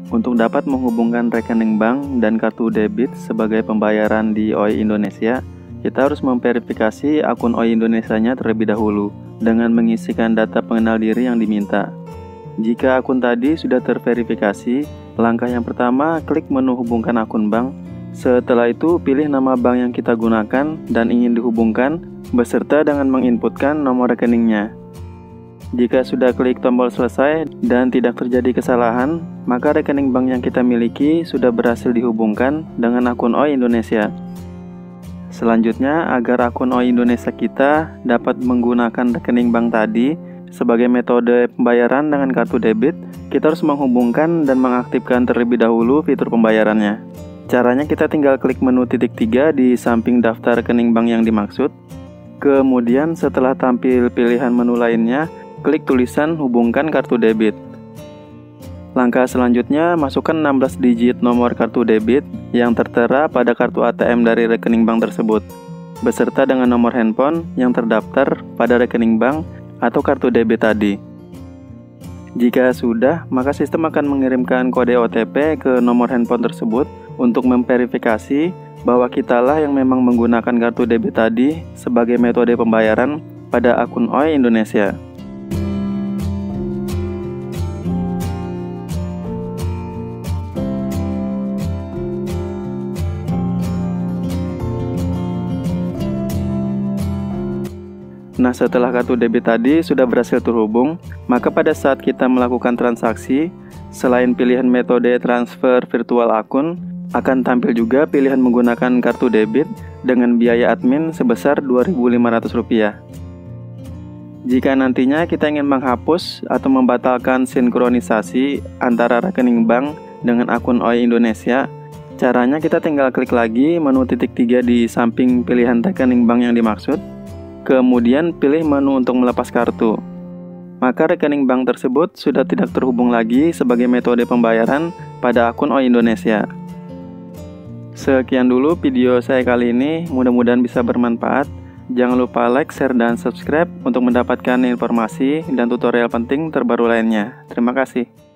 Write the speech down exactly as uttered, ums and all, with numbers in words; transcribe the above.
Untuk dapat menghubungkan rekening bank dan kartu debit sebagai pembayaran di O I Indonesia, kita harus memverifikasi akun O I Indonesia-nya terlebih dahulu dengan mengisikan data pengenal diri yang diminta. Jika akun tadi sudah terverifikasi, langkah yang pertama klik menu hubungkan akun bank. Setelah itu pilih nama bank yang kita gunakan dan ingin dihubungkan beserta dengan menginputkan nomor rekeningnya. Jika sudah klik tombol selesai dan tidak terjadi kesalahan, maka rekening bank yang kita miliki sudah berhasil dihubungkan dengan akun O I Indonesia. Selanjutnya, agar akun O I Indonesia kita dapat menggunakan rekening bank tadi sebagai metode pembayaran dengan kartu debit, kita harus menghubungkan dan mengaktifkan terlebih dahulu fitur pembayarannya. Caranya kita tinggal klik menu titik tiga di samping daftar rekening bank yang dimaksud. Kemudian setelah tampil pilihan menu lainnya, klik tulisan hubungkan kartu debit. Langkah selanjutnya, masukkan enam belas digit nomor kartu debit yang tertera pada kartu A T M dari rekening bank tersebut, beserta dengan nomor handphone yang terdaftar pada rekening bank atau kartu debit tadi. Jika sudah, maka sistem akan mengirimkan kode O T P ke nomor handphone tersebut untuk memverifikasi bahwa kitalah yang memang menggunakan kartu debit tadi sebagai metode pembayaran pada akun O I Indonesia. Nah, setelah kartu debit tadi sudah berhasil terhubung, maka pada saat kita melakukan transaksi, selain pilihan metode transfer virtual akun, akan tampil juga pilihan menggunakan kartu debit dengan biaya admin sebesar dua ribu lima ratus rupiah. Jika nantinya kita ingin menghapus atau membatalkan sinkronisasi antara rekening bank dengan akun O I Indonesia, caranya kita tinggal klik lagi menu titik tiga di samping pilihan rekening bank yang dimaksud. Kemudian pilih menu untuk melepas kartu. Maka rekening bank tersebut sudah tidak terhubung lagi sebagai metode pembayaran pada akun O I Indonesia. Sekian dulu video saya kali ini, mudah-mudahan bisa bermanfaat. Jangan lupa like, share, dan subscribe untuk mendapatkan informasi dan tutorial penting terbaru lainnya. Terima kasih.